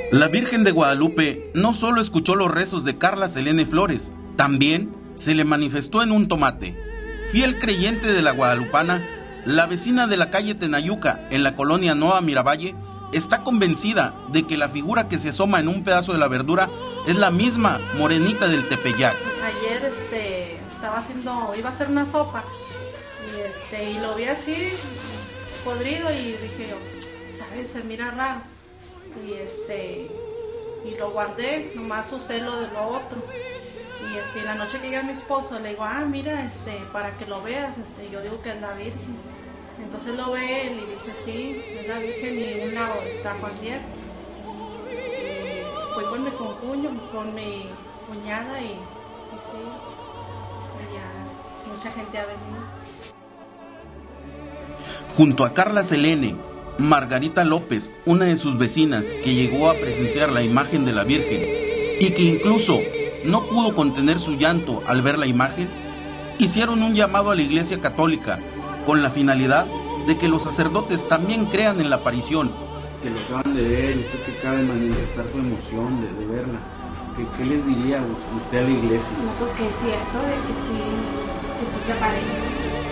La Virgen de Guadalupe no solo escuchó los rezos de Carla Selene Flores, también se le manifestó en un tomate. Fiel creyente de la guadalupana, la vecina de la calle Tenayuca, en la colonia Nueva Miravalle, está convencida de que la figura que se asoma en un pedazo de la verdura es la misma morenita del Tepeyac. Ayer iba a hacer una sopa y lo vi así podrido y dije yo, ¿sabes? Se mira raro. Y lo guardé, nomás usé lo de lo otro. Y la noche que llega mi esposo le digo, mira, para que lo veas, yo digo que es la Virgen. Entonces lo ve él y dice, sí, es la Virgen, y en un lado está Juan Diego. Fui con mi concuño, con mi cuñada y sí, y ya mucha gente ha venido. Junto a Carla Selene, Margarita López, una de sus vecinas que llegó a presenciar la imagen de la Virgen y que incluso no pudo contener su llanto al ver la imagen, hicieron un llamado a la Iglesia Católica con la finalidad de que los sacerdotes también crean en la aparición. Que lo acaban de ver, usted que acaba de manifestar su emoción de verla, ¿qué les diría usted a la iglesia? No, pues que es cierto, de que sí se aparece.